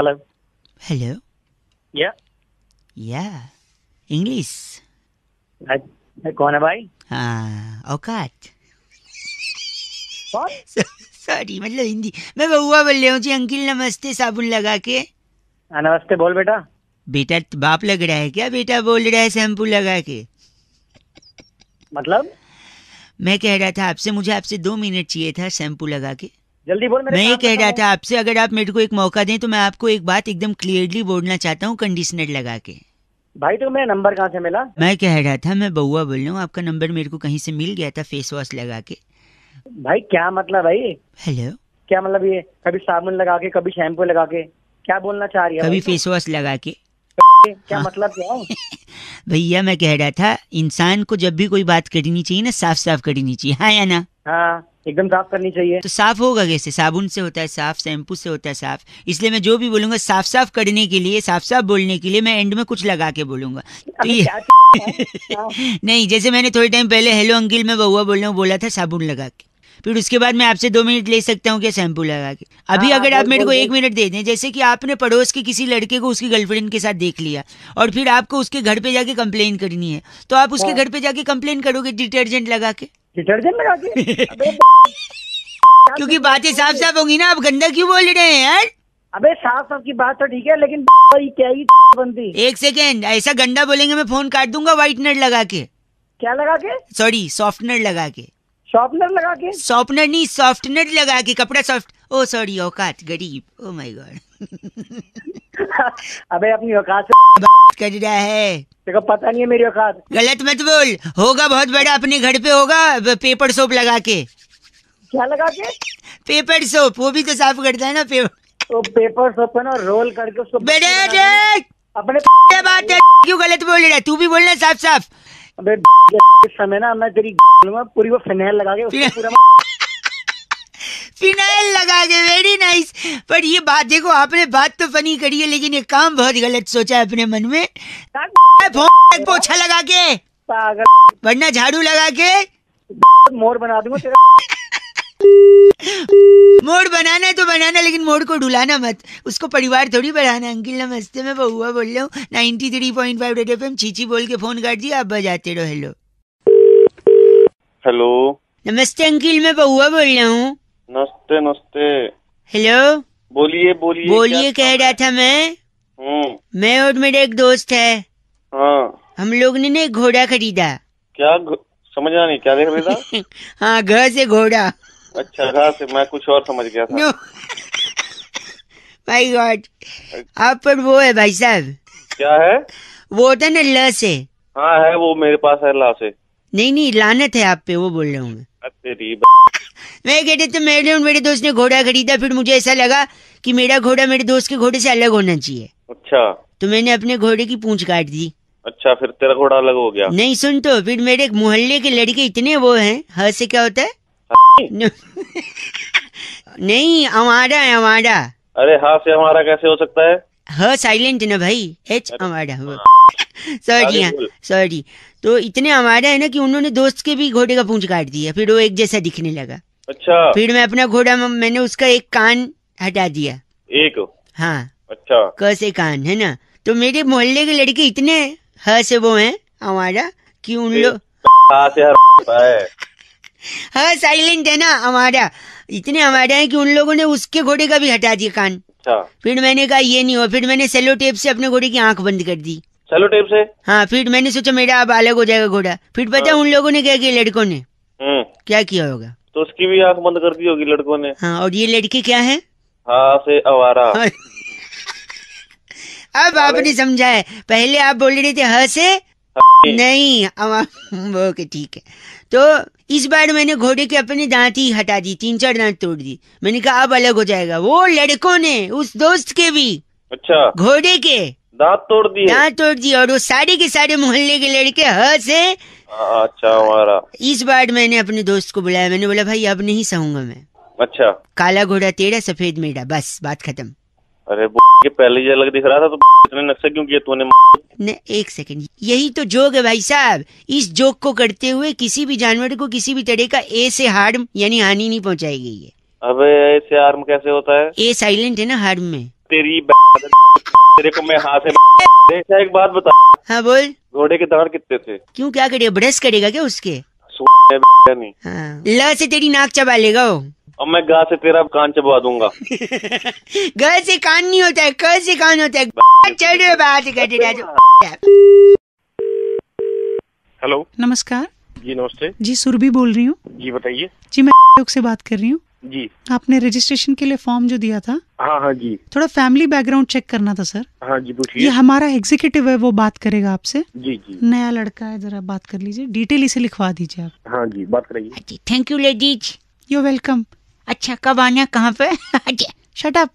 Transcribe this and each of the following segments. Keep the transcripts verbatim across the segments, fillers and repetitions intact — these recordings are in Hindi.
हेलो हेलो या या इंग्लिश। भाई कौन है भाई? हाँ औकात। कौन? सॉरी मतलब हिंदी। मैं बउआ बोल रहा हूँ जी। अंकिल नमस्ते साबुन लगा के। हाँ, नमस्ते बोल बेटा। बेटा बाप लग रहा है क्या? बेटा बोल रहा है शैम्पू लगा के। मतलब मैं कह रहा था आपसे, मुझे आपसे दो मिनट चाहिए था शैम्पू लगा के। जल्दी बोल, मेरे मैं ये काम कह खत्म रहा है। था आपसे, अगर आप मेरे को एक मौका दें तो मैं आपको एक बात एकदम क्लियरली बोलना चाहता हूँ कंडीशनर लगा के। भाई तो मेरा नंबर कहाँ से मिला? मैं कह रहा था, मैं बउआ बोल रहा हूँ, आपका नंबर मेरे को कहीं से मिल गया था फेस वॉश लगा के। भाई क्या मतलब भाई? हेलो। क्या मतलब ये कभी साबुन लगा के कभी शैम्पू लगा के क्या बोलना चाह रही है कभी भाई तू? फेस वॉश लगा के। क्या हाँ। मतलब क्या है? भैया मैं कह रहा था, इंसान को जब भी कोई बात करनी चाहिए ना, साफ साफ करनी चाहिए, हाँ या ना? हाँ एकदम साफ करनी चाहिए। तो साफ होगा कैसे? साबुन से होता है साफ, शैम्पू से होता है साफ। इसलिए मैं जो भी बोलूंगा साफ साफ करने के लिए, साफ साफ बोलने के लिए मैं एंड में कुछ लगा के बोलूंगा। तो अबे ये क्या है? हाँ। नहीं, जैसे मैंने थोड़े टाइम पहले हेलो अंकिल मैं बउआ बोल रहा हूँ बोला था साबुन लगा के, फिर उसके बाद मैं आपसे दो मिनट ले सकता हूँ क्या शैम्पू लगा के? अभी हाँ, हाँ, अगर आप बोल, मेरे बोल, को एक बोल। मिनट दे दें, जैसे कि आपने पड़ोस के किसी लड़के को उसकी गर्लफ्रेंड के साथ देख लिया और फिर आपको उसके घर पे जाके कंप्लेन करनी है, तो आप उसके हाँ। घर पे जाके कंप्लेन करोगे डिटर्जेंट लगा के? डिटर्जेंट लगा के? अबे क्योंकि बातें साफ साफ होंगी ना। आप गंदा क्यों बोल रहे हैं यार? अबे साफ साफ की बात तो ठीक है, लेकिन भाई क्या ही बनती? एक सेकेंड, ऐसा गंदा बोलेंगे मैं फोन काट दूंगा व्हाइटनर लगा के। क्या लगा के? सॉरी सॉफ्टनर लगा के। शॉर्पनर लगा के? सॉफ्टनर नहीं, सॉफ्टनर लगा के, कपड़ा सॉफ्ट। ओ सॉरी औकात गरीब। Oh my god. अबे अपनी औकात से कर रहा है। तेरे को पता नहीं है मेरी औकात। गलत मत बोल। होगा बहुत बड़ा, अपने घर पे होगा पेपर सोप लगा के। क्या लगा के? पेपर सोप, वो भी तो साफ करता है ना पेपर। तो पेपर सोप है ना, रोल करके उसको बेटे बना देना। अपने ये बात है, क्यों गलत बोल रहा है? तू भी बोलना साफ साफ। अबे इस समय ना मैं तेरी लूंगा पूरी, वो फिनाइल लगा के उसको पूरा फिनाइल लगा के। Very nice. पर ये बात देखो, आपने बात तो फनी करी है, लेकिन ये काम बहुत गलत सोचा है अपने मन में। फोन पोछा लगा के, पागल वरना झाड़ू लगा के। मोर बना दूंगा तेरा। मोड़ बनाना है तो बनाना, लेकिन मोड़ को ढुलाना मत। उसको परिवार थोड़ी बढ़ाना। अंकिल नमस्ते मैं बउआ बोल रहा हूँ ninety three point five red F M. चीची बोल के फोन काट दिया, आप बजाते रहो। हेलो हेलो नमस्ते अंकिल मैं बउआ बोल रहा हूँ। नमस्ते नमस्ते। हेलो बोलिए बोलिए बोलिए। कह रहा था मैं हम्म मैं और मेरे एक दोस्त है, हाँ हम लोग ने ना एक घोड़ा खरीदा। क्या घ- समझा नहीं, क्या देख रहा था? हाँ घ से घोड़ा। अच्छा घास से मैं कुछ और समझ गया था। No my god. आप पर वो है भाई साहब, क्या है? वो होता है ना ल से। हाँ है, वो मेरे पास है ला से। नहीं नहीं लानत है आप पे, वो बोल रहा हूँ मैं। तेरी मैं कहते तो मेरे और मेरे दोस्त ने घोड़ा खरीदा, फिर मुझे ऐसा लगा कि मेरा घोड़ा मेरे दोस्त के घोड़े से अलग होना चाहिए, अच्छा तो मैंने अपने घोड़े की पूंछ काट दी। अच्छा, फिर तेरा घोड़ा अलग हो गया? नहीं सुन, तो फिर मेरे मोहल्ले के लड़के इतने वो हैं। ह से क्या होता है? न- नहीं हमारा है, हमारा। अरे हाँ से हमारा कैसे हो सकता है? ह साइलेंट है ना भाई, एच हमारा। सॉरी आगे हाँ बोल। सॉरी। तो इतने हमारा है ना कि उन्होंने दोस्त के भी घोड़े का पूंछ काट दिया, फिर वो एक जैसा दिखने लगा। अच्छा फिर मैं अपना घोड़ा, मैंने उसका एक कान हटा दिया। एक हाँ अच्छा क से कान है ना। तो मेरे मोहल्ले के लड़के इतने ह से वो हैं हमारा कि उन लोग हाँ से हर है। हाँ साइलेंट है ना हमारा, इतने हमारे हैं कि उन लोगों ने उसके घोड़े का भी हटा दिया कान। अच्छा फिर मैंने कहा ये नहीं हो, फिर मैंने सेलो टेप से अपने घोड़े की आंख बंद कर दी। चलो टेप से। हाँ फिर मैंने सोचा मेरा अब अलग हो जाएगा घोड़ा। फिर पता है हाँ। उन लोगों ने क्या किया, लड़कों ने हम्म क्या किया होगा? तो उसकी भी आंख बंद कर दी होगी लड़कों ने। हाँ और ये लड़के क्या है? हाँ से आवारा। अब आपने समझा है, पहले आप बोल रहे थे ह से नहीं अब ओके ठीक है। तो इस बार मैंने घोड़े के अपने दांत ही हटा दी, तीन चार दांत तोड़ दी। मैंने कहा अब अलग हो जाएगा। वो लड़कों ने उस दोस्त के भी अच्छा घोड़े के दांत तोड़ दिए? दांत तोड़ दिए, और वो सारे के सारे मोहल्ले के लड़के ह से। हाँ, अच्छा हमारा। इस बार मैंने अपने दोस्त को बुलाया, मैंने बोला भाई अब नहीं सहूंगा मैं। अच्छा काला घोड़ा तेरा सफेद मेरा, बस बात खत्म। अरे के पहले ये अलग दिख रहा था तो इतने नक्शे क्यों किए तूने? ने एक सेकंड, यही तो जोक है भाई साहब। इस जोक को करते हुए किसी भी जानवर को किसी भी तरह का ए से हार्म यानी हानि नहीं पहुंचाई गई है। अबे ऐसे आर्म कैसे होता है? ए साइलेंट है ना हार्म में। तेरी तेरे को मैं हाथ से एक बात बता। हाँ बोल। घोड़े के दांत कितने थे? क्यों, क्या करेगा, ब्रश करेगा क्या उसके? नहीं। हाँ। ल से तेरी नाक चबा लेगा वो। और मैं गा से तेरा कान चबा दूंगा। ग से कान नहीं होता है, क से कान होता है। चलो बात कर। हेलो, नमस्कार जी। नमस्ते जी, सुरभि बोल रही हूँ जी। बताइए जी, मैं लोग से बात कर रही हूँ जी। आपने रजिस्ट्रेशन के लिए फॉर्म जो दिया था, हाँ हाँ जी। थोड़ा फैमिली बैकग्राउंड चेक करना था सर। हाँ जी, ये पूछिए। हमारा एग्जीक्यूटिव है, वो बात करेगा आपसे। जी जी। नया लड़का है, जरा बात कर लीजिए, डिटेल इसे लिखवा दीजिए आप। हाँ जी, बात करिए। Thank you ladies. You welcome. अच्छा, कब आना, कहाँ पे? Shut up.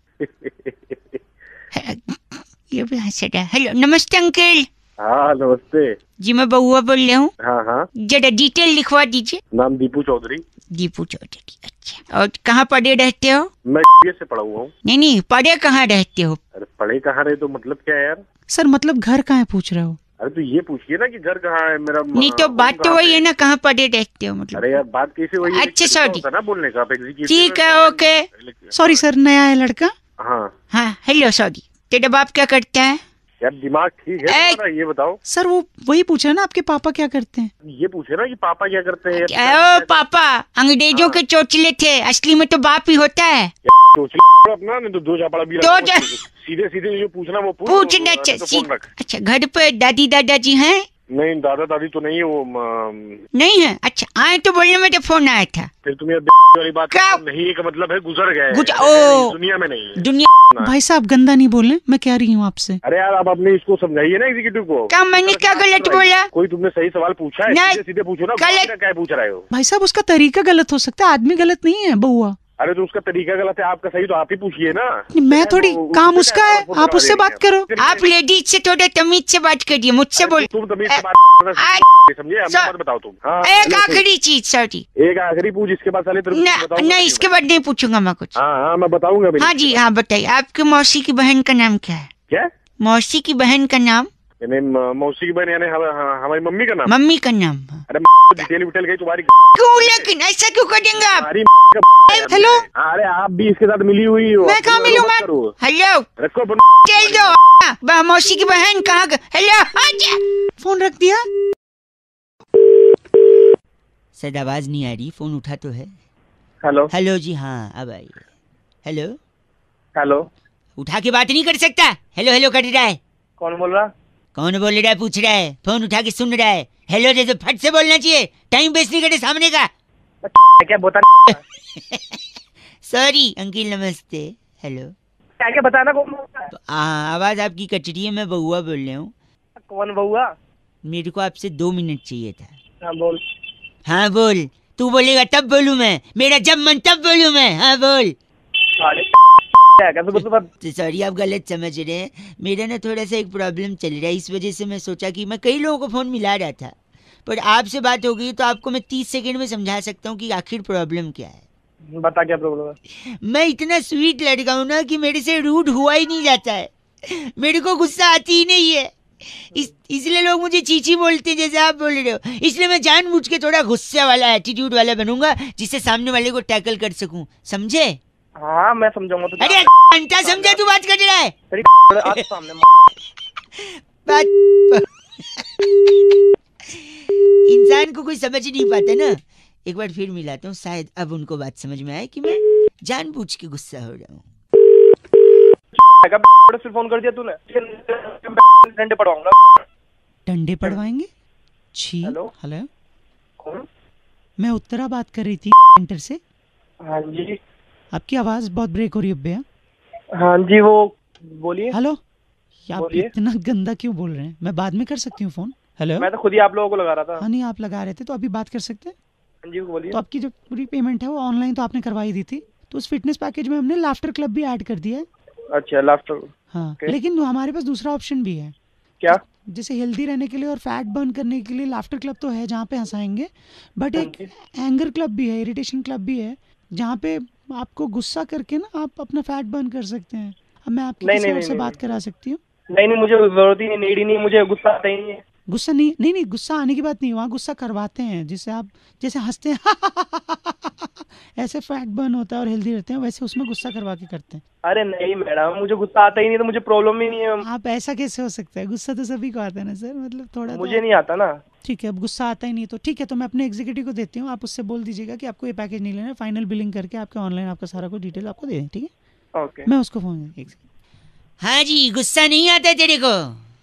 ये भी हंस रहा है। हेलो, नमस्ते अंकल। हाँ नमस्ते जी, मैं बउआ बोल रहा हूँ। हाँ हाँ। जरा डिटेल लिखवा दीजिए। नाम दीपू चौधरी। दीपू चौधरी, अच्छा। और कहाँ पढ़े रहते हो? मैं से पढ़ा हुआ हूँ। नहीं नहीं, पढ़े कहाँ रहते हो? अरे पढ़े कहाँ रहे तो मतलब क्या है यार? सर मतलब घर कहाँ है पूछ रहे हो? अरे तो ये पूछिए ना कि घर कहाँ है मेरा। नहीं तो बात तो वही है ना, कहाँ पढ़े रहते हो मतलब। अरे यार बात कैसे वही? अच्छा सॉरी ना बोलने का। ठीक है, ओके। सॉरी सर, नया है लड़का। हाँ हाँ, हेलो सॉरी। तेरा बाप क्या करता है? यार दिमाग ठीक है तुम्हारा, ये बताओ। सर वो वही पूछ रहे हैं ना, आपके पापा क्या करते हैं? ये पूछे ना कि पापा क्या करते हैं। ओ पापा अंग्रेजों के चोचले थे, असली में तो बाप ही होता है। अपना नहीं तो दो चापड़ा भी दो जा... सीधे सीधे जो पूछना वो पूछ। पूछना चाहिए। अच्छा, घर पे दादी दादाजी हैं? नहीं, दादा दादी तो नहीं है वो। नहीं है? अच्छा, आए तो बोलने में तो फोन आया था। फिर तुम्हें वाली बात नहीं का मतलब है गुजर गए। ओ दुनिया में नहीं है। दुनिया। भाई साहब गंदा नहीं बोले, मैं कह रही हूँ आपसे। अरे यार आप अपने इसको समझाइए ना एग्जीक्यूटिव को। क्या मैंने क्या गलत बोला? कोई तुमने सही सवाल पूछा है? सीधे सीधे पूछो ना, गलत क्या पूछ रहे हो? भाई साहब उसका तरीका गलत हो सकता है, आदमी गलत नहीं है बउआ। अरे तो उसका तरीका गलत है, आपका सही, तो आप ही पूछिए ना। मैं थोड़ी, काम उसका है, आप उससे बात करो। आप लेडीज से थोड़ा तमीज से बात करिए, मुझसे बोल। तुम तमीज से बात समझे? मत बताओ तुम। हाँ, एक आखिरी चीज सॉरी। एक आखिरी पूछ, इसके बाद साले नहीं, इसके बाद नहीं पूछूंगा मैं कुछ। हाँ हाँ मैं बताऊंगा। हाँ जी हाँ, बताइए। आपकी मौसी की बहन का नाम क्या है? क्या? मौसी की बहन का नाम? मौसी की बहन यानी हमारी मम्मी का नाम? मम्मी का नाम। अरे डिटेल विटेल गई तुम्हारी। क्यों, लेकिन ऐसा क्यों करेंगे आप? हेलो, अरे आप भी इसके साथ मिली हुई हो। मैं कहाँ मिली हूँ? हेलो रखो चल दो। मौसी की बहन कहाँ? हेलो, फोन रख दिया। सर आवाज नहीं आ रही, फोन उठा तो है। हेलो हेलो जी, हाँ अब आइए। Hello hello. उठा के बात नहीं कर सकता? हेलो हेलो कर रहा है। कौन बोल रहा? कौन बोल रहा है पूछ रहा है, फोन उठा के सुन रहा है। हेलो जैसे फट से बोलना चाहिए, टाइम वेस्ट नहीं करे सामने का। क्या बता? सॉरी अंकिल, नमस्ते। हेलो क्या क्या बताना? कौन? हाँ, आवाज आपकी कट रही है, मैं बउआ बोल रहा हूँ। कौन बउआ? मेरे को आपसे दो मिनट चाहिए था। हाँ बोल। हाँ बोल। तू बोलेगा तब बोलूँ मैं, मेरा जब मन तब बोलूँ मैं। हाँ बोल। सॉरी आप गलत समझ रहे हैं, मेरा ना थोड़ा सा एक प्रॉब्लम चल रहा है, इस वजह से मैं सोचा कि मैं कई लोगों को फोन मिला रहा था, पर आपसे बात हो गई तो आपको मैं तीस सेकंड में समझा सकता हूँ कि आखिर प्रॉब्लम क्या है। बता क्या प्रॉब्लम है? मैं इतना स्वीट लड़का हूँ ना कि मेरे से रूड हुआ ही नहीं जाता है, मेरे को गुस्सा आती ही नहीं है। इस इसलिए लोग मुझे चीची बोलते हैं जैसे आप बोल रहे हो। इसलिए मैं जानबूझ के थोड़ा गुस्से वाला एटीट्यूड वाला बनूंगा, जिससे सामने वाले को टैकल कर सकूं, समझे? हाँ मैं समझाऊंगा। तो अरे घंटा समझे तू बात कर रहा है? आज सामने बात इंसान को कोई समझ नहीं पाता ना। एक बार फिर मिलाता हूँ, शायद अब उनको बात समझ में आए कि मैं जानबूझ के गुस्सा हो रहा हूँ। फिर फोन कर दिया तूने। डंडे पड़वाऊंगा। डंडे पड़वाएंगे? छी। हेलो हेलो, कौन? मैं उत्तरा बात कर रही थी सेंटर से। हाँ जी। आपकी आवाज बहुत ब्रेक हो रही है भैया। हाँ जी, वो बोलिए। हेलो, आप इतना गंदा क्यों बोल रहे हैं? मैं बाद में कर सकती हूँ फोन। हेलो, मैं तो खुद ही आप लोगों को लगा रहा था। हाँ नहीं, आप लगा रहे थे तो अभी बात कर सकते हैं। हाँ जी बोलिए। तो आपकी जो पूरी पेमेंट है वो ऑनलाइन तो आपने करवाई दी थी, तो उस फिटनेस पैकेज में हमने लाफ्टर क्लब भी ऐड कर दिया है। अच्छा लाफ्टर। हाँ okay. लेकिन हमारे पास दूसरा ऑप्शन भी है। क्या? जैसे हेल्दी रहने के लिए और फैट बर्न करने के लिए लाफ्टर क्लब तो है जहाँ पे हंसाएंगे, बट एक एंगर क्लब भी है, इरिटेशन क्लब भी है, जहाँ पे आपको गुस्सा करके ना आप अपना फैट बर्न कर सकते हैं। अब मैं आपकी किसी और से बात करा सकती हूँ? नहीं नहीं, मुझे जरूरत ही नहीं, नीड ही नहीं, मुझे गुस्सा आता ही नहीं है। गुस्सा नहीं नहीं नहीं गुस्सा आने की बात नहीं, वहाँ गुस्सा करवाते हैं, जिससे आप जैसे हंसते हैं ऐसे फैट बर्न होता है और हेल्दी रहते हैं, वैसे उसमें गुस्सा करवा के करते हैं। अरे नहीं मैडम, मुझे गुस्सा आता ही नहीं, तो मुझे प्रॉब्लम ही नहीं है। आप ऐसा कैसे हो सकता है, गुस्सा तो सभी को आता है ना सर, मतलब थोड़ा मुझे नहीं आता ना। ठीक है, अब गुस्सा आता ही नहीं तो ठीक है, तो मैं अपने एग्जीक्यूटिव को देती हूँ, आप उससे बोल दीजिएगा कि आपको ये पैकेज नहीं लेना, फाइनल बिलिंग करके आपके ऑनलाइन आपका सारा कुछ डिटेल आपको दे दें, ठीक है? ओके, मैं उसको फोन एक हाँ जी, गुस्सा नहीं आता तेरे को?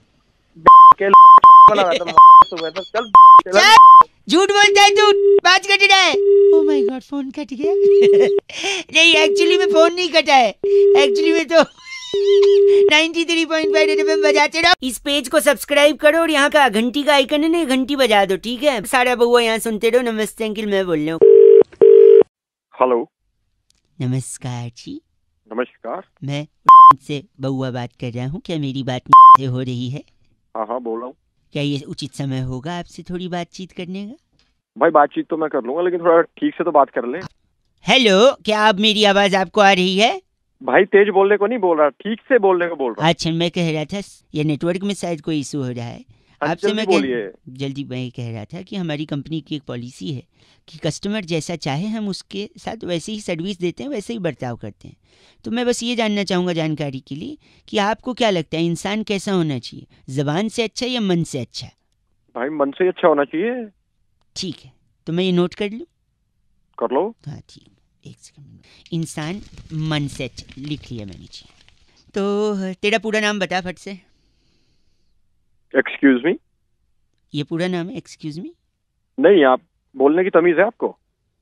चल झूठ बोलता है तू, बात कट रहा है। Oh my god, phone cut गया। नहीं, एक्चुअली में फोन नहीं कटा है, एक्चुअली में तो ninety three point five FM बजाते रहो। इस पेज को सब्सक्राइब करो और यहाँ का घंटी का आइकन है ना, घंटी बजा दो, ठीक है? सारा बउआ यहाँ सुनते रहो। नमस्ते अंकिल, मैं बोल रहा हूँ। हेलो, नमस्कार जी। नमस्कार। मैं से बउआ बात कर रहा हूँ, क्या मेरी बात से हो रही है? हाँ हाँ बोल रहा हूँ। क्या ये उचित समय होगा आपसे थोड़ी बातचीत करने का? भाई बातचीत तो मैं कर लूंगा, लेकिन थोड़ा ठीक से तो बात कर ले। हेलो, क्या आप मेरी आवाज आपको आ रही है? भाई तेज बोलने को नहीं बोल रहा, ठीक से बोलने को बोल रहा। अच्छा, मैं कह रहा था ये नेटवर्क में शायद कोई इशू हो रहा है आपसे। मैं बोलिए। जल्दी मैं कह रहा था कि हमारी कंपनी की एक पॉलिसी है कि कस्टमर जैसा चाहे हम उसके साथ वैसे ही सर्विस देते हैं, वैसे ही बर्ताव करते हैं। तो मैं बस ये जानना चाहूँगा जानकारी के लिए कि आपको क्या लगता है इंसान कैसा होना चाहिए, जबान से अच्छा या मन से अच्छा? भाई मन से अच्छा होना चाहिए। ठीक है, तो मैं ये नोट कर लूँ? कर लो। हाँ ठीक, एक सेकंड। इंसान मन से अच्छा, लिख लिया मैंने जी। तो तेरा पूरा नाम बता फट से। Excuse me? ये पूरा नाम है? एक्सक्यूज मी नहीं, आप बोलने की तमीज है आपको?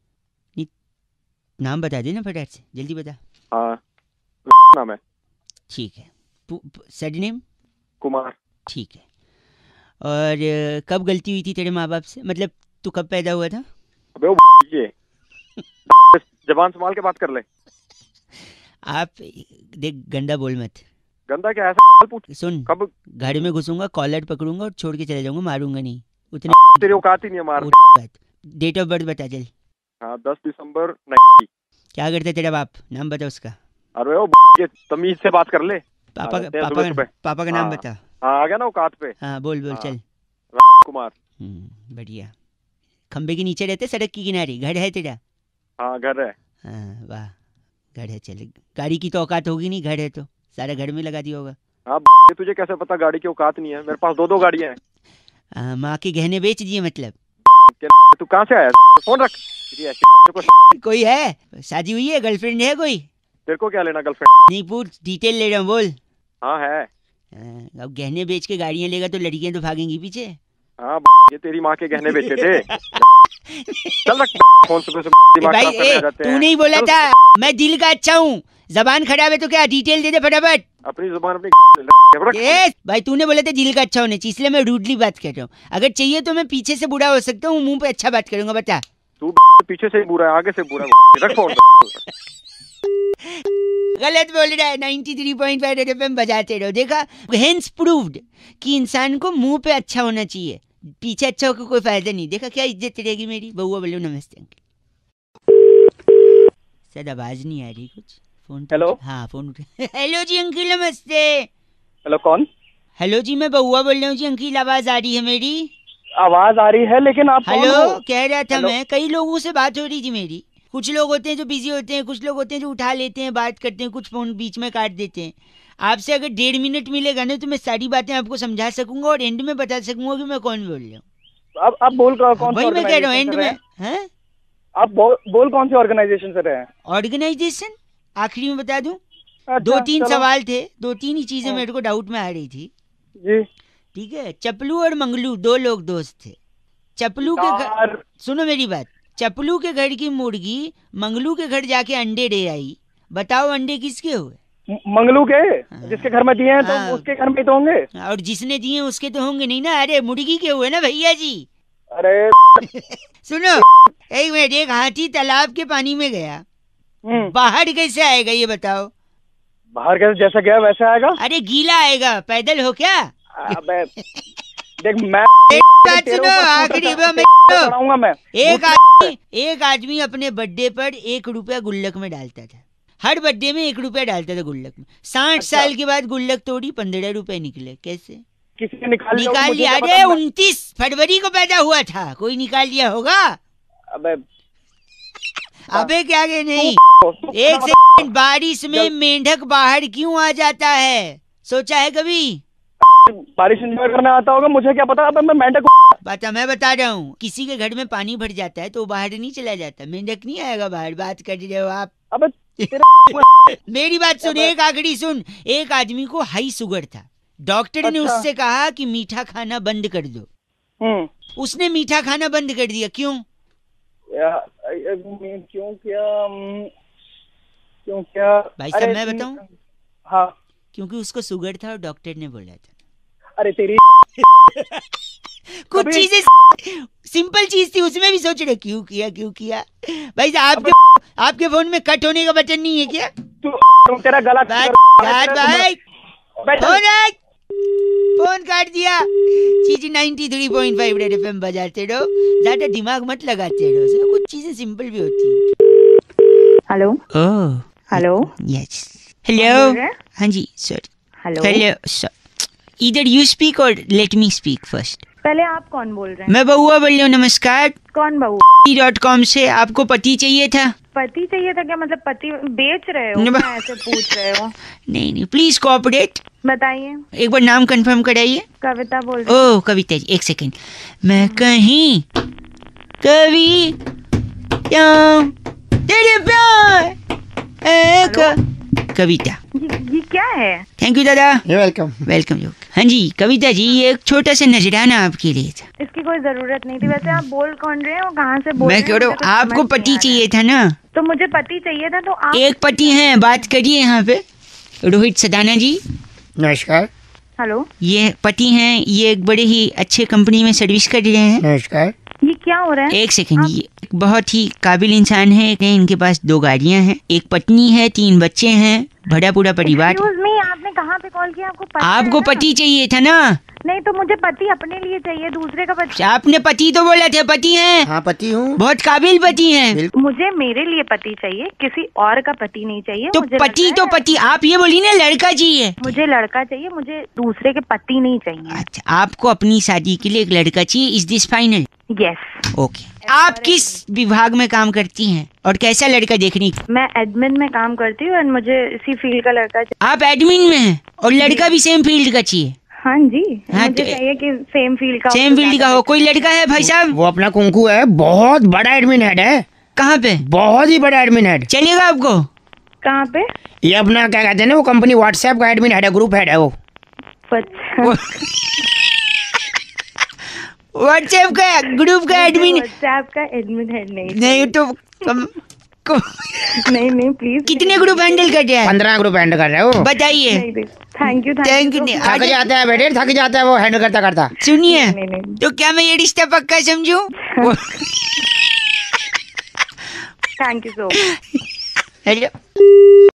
नाम बता देना फटाफट से, जल्दी बता। हाँ, नाम है। ठीक है। सरनेम? कुमार। ठीक है। और कब गलती हुई थी तेरे माँ बाप से, मतलब तू कब पैदा हुआ था? अबे वो ये जबान संभाल के बात कर ले। आप देख, गंदा बोल मत। गंदा क्या है? पूछ। सुन, कब घर में घुसूंगा, कॉलर पकड़ूंगा और छोड़ के चले जाऊंगा, मारूंगा नहीं। उतने तेरी औकात ही नहीं है मार। डेट ऑफ बर्थ बता चल। हाँ, दस दिसंबर नाइन्टी। क्या करता तेरा बाप, नाम बता उसका। अरे वो ये तमीज से बात कर ले। पापा का पापा का पापा का नाम बता। हाँ, आ गया ना औकात पे। हाँ बोल बोल चल। कुमार। बढ़िया। खंबे के नीचे रहते, सड़क की किनारे घर है तेरा? हाँ घर है। हाँ वाह, घर है। चल, गाड़ी की तो औकात होगी नहीं, घर है तो सारा घर में लगा दिया होगा। हाँ, तुझे कैसे पता गाड़ी की औकात नहीं है? मेरे पास दो दो गाड़ियाँ हैं। माँ के गहने बेच दिए मतलब? तू कहाँ से आया? फोन रख। कोई है, शादी हुई है, गर्लफ्रेंड है कोई? तेरे को क्या लेना गर्लफ्रेंड? नहीं पूछ, डिटेल ले रहा हूँ, बोल। हाँ है। अब गहने बेच के गाड़ियाँ लेगा तो लड़कियाँ तो भागेंगी पीछे। हाँ, ये तेरी माँ के गहने बेचे थे। चल रख फोन, सुबह सुबह भाई ए, तू नहीं बोला था मैं दिल का अच्छा हूँ, जबान खराब है तो क्या, डिटेल दे दे फटाफट। अपनी जुबान अपनी ए, भाई तूने बोला था दिल का अच्छा होने चाहिए, इसलिए मैं रूडली बात कर रहा हूँ। अगर चाहिए तो मैं पीछे से बुरा हो सकता हूँ, मुंह पे अच्छा बात करूंगा। बता। तू पीछे से बुरा है, आगे से बुरा। रख फोन। गलत बोल रहा है। Ninety three point five FM बजाते रहो। देखा, हेंस प्रूव्ड कि इंसान को मुंह पे अच्छा होना चाहिए, पीछे अच्छा होकर कोई फायदा नहीं। देखा क्या इज्जत रहेगी मेरी। बउआ बोलो नमस्ते अंकल। शायद आवाज नहीं आ रही कुछ। Phone hello. हाँ फोन उठे। हेलो जी अंकल नमस्ते। हेलो कौन? हेलो जी, मैं बउआ बोल रहा हूँ जी। अंकल आवाज आ रही है मेरी? आवाज आ रही है, लेकिन आप हेलो कह रहा था मैं, कई लोगों से बात हो रही थी मेरी। कुछ लोग होते हैं जो बिजी होते हैं, कुछ लोग होते हैं जो उठा लेते हैं, बात करते हैं, कुछ फोन बीच में काट देते हैं। आपसे अगर डेढ़ मिनट मिलेगा ना तो मैं सारी बातें आपको समझा सकूंगा और एंड में बता सकूंगा कि मैं कौन बोल रहा हूँ। आप आप बोल कौन? वही मैं कह रहा हूँ, एंड में। हैं? आप बोल, बोल कौन सी ऑर्गेनाइजेशन से रहे हैं? ऑर्गेनाइजेशन आखिरी में बता दूं। अच्छा, दो तीन चलो। सवाल थे, दो तीन ही चीजें मेरे को डाउट में आ रही थी जी। ठीक है। चपलू और मंगलू दो लोग दोस्त थे। चपलू के घर, सुनो मेरी बात, चपलू के घर की मुर्गी मंगलू के घर जाके अंडे दे आई। बताओ अंडे किसके हुए? मंगलू के। जिसके घर में दिए हैं तो हाँ। उसके घर में तो होंगे। और जिसने दिए उसके तो होंगे नहीं ना। अरे मुर्गी के हुए ना भैया जी। अरे सुनो एक मिनट, एक हाथी तालाब के पानी में गया, बाहर कैसे आएगा ये बताओ? बाहर कैसे, जैसा गया वैसे आएगा। अरे गीला आएगा, पैदल हो क्या? अबे देख, मैं बात सुनो, आखिरी में मैं, मैं एक आदमी एक आदमी अपने बर्थडे पर एक रुपया गुल्लक में डालता था। हर बर्थडे में एक रुपया डालता था गुल्लक में। साठ साल के बाद गुल्लक तोड़ी, पंद्रह रुपए निकले। कैसे? किसी ने निकाल लिया होगा, निकाल मुझे लिया? क्या अरे पता, मैं- उनतीस फरवरी को पैदा हुआ था, कोई निकाल लिया होगा। अबे अबे क्या के नहीं। तो- तो- एक सेकंड, बारिश में मेंढक बाहर क्यों आ जाता है, सोचा है कभी? बारिश एंजॉय करने आता होगा, मुझे क्या पता। अबे मैं मेंढक बता, मैं बता रहा हूँ, किसी के घर में पानी भर जाता है तो वो बाहर नहीं चला जाता, मेंढक नहीं आएगा बाहर। बात कर रहे हो आप। अबे तेरा मेरी बात सुन, एक आखिरी सुन। एक आदमी को हाई शुगर था, डॉक्टर ने अच्छा। उससे कहा कि मीठा खाना बंद कर दो। हम्म उसने मीठा खाना बंद कर दिया, क्यों? या- क्यों क्या हम्म, क्यों क्या भाई साहब अरे, मैं बताऊं, हाँ क्योंकि उसको शुगर था और डॉक्टर ने बोला था। अरे तेरी कुछ अबे- चीजें सिंपल चीज थी, उसमें भी सोच रहे क्यों किया क्यों किया। भाई साहब आपके आपके फोन में कट होने का बटन नहीं है क्या? तू तू तेरा गला बात तेरा- बात भाई बैठ- फोन है? फोन काट दिया। चीज ninety three point five red FM बजाते रहो, ज्यादा दिमाग मत लगाते रहो, सर कुछ चीजें सिंपल भी होती है। हेलो ओह हेलो यस बोल हेलो। रहे हैं? हाँ जी सर। हेलो हेलो सर, इधर यू स्पीक और लेट मी स्पीक फर्स्ट। पहले आप कौन बोल रहे हैं? मैं बउआ बोल रही हूँ, नमस्कार। कौन बहू? डॉट कॉम से आपको पति चाहिए था? पति चाहिए था क्या? मतलब पति बेच रहे हो? न- क्या ऐसे पूछ रहे हो? नहीं नहीं प्लीज कोऑपरेट। बताइए। एक बार नाम कंफर्म कराइए। कविता बोल रही हूँ। ओह कविता जी, एक सेकंड। मैं कहीं कवि क्या तेरे प्यार एक कविता। ये, ये क्या है? थैंक यू दादा, वेलकम। वेलकम। हाँ जी कविता जी, ये एक छोटा सा नजराना आपके लिए था। इसकी कोई जरूरत नहीं थी। वैसे आप बोल कौन रहे हो? कहाँ से बोल मैं रहे कह हैं? रहा हूँ मुझे कुछ आपको समझ नहीं पति आ रहा चाहिए था ना? है। तो मुझे पति चाहिए था, तो आप एक पति हैं, बात करिए यहाँ पे। रोहित सदाना जी, नमस्कार। हेलो ये पति हैं, ये एक बड़े ही अच्छे कंपनी में सर्विस कर रहे हैं। नमस्कार। ये क्या हो रहा है? एक सेकंड, ये एक बहुत ही काबिल इंसान है। इनके पास दो गाड़ियां हैं, एक पत्नी है, तीन बच्चे हैं, भरा पूरा परिवार। Excuse me, आपने कहाँ पे कॉल किया? आपको पता आपको है ना? पति चाहिए था ना? नहीं तो मुझे पति अपने लिए चाहिए, दूसरे का पति। आपने पति तो बोला था, पति हैं, हाँ पति हूँ। बहुत काबिल पति हैं। मुझे मेरे लिए पति चाहिए, किसी और का पति नहीं चाहिए। तो मुझे पति लग तो रहा है- पति, आप ये बोली ना लड़का चाहिए। मुझे लड़का चाहिए, मुझे दूसरे के पति नहीं चाहिए। अच्छा, आपको अपनी शादी के लिए एक लड़का चाहिए, is this final? Yes. Okay. आप किस विभाग में काम करती हैं और कैसा लड़का देखनी? मैं एडमिन में काम करती हूँ और मुझे इसी फील्ड का लड़का चाहिए। आप एडमिन में हैं और लड़का भी सेम फील्ड का चाहिए? हाँ जी, हाँ, मुझे तो- चाहिए कि सेम फील्ड का हो सेम तो फील्ड का ज्यादा हो। कोई लड़का है भाई साहब? वो अपना कुंकू है, बहुत बड़ा एडमिन हेड है, कहाँ पे? बहुत ही बड़ा एडमिन हेड। चलेगा आपको? बेटर। कहाँ पे? ये अपना क्या कहते हैं ना, वो कंपनी व्हाट्सएप का एडमिन हेड है, ग्रुप हेड है वो। अच्छा। व्हाट्सएप का ग्रुप का एडमिन? व्हाट्सएप का एडमिन है नहीं। नहीं तो कम, कम, नहीं नहीं प्लीज। कितने ग्रुप हैंडल कर रहा है पंद्रह ग्रुप हैंड कर रहा है वो। बताइए। Thank you thank you. थक जाता है बेटे, थक जाता है वो हैंडल करता करता। सुनिए, नहीं, नहीं। तो क्या मैं ये रिश्ता पक्का समझूं? Thank you so much. Hello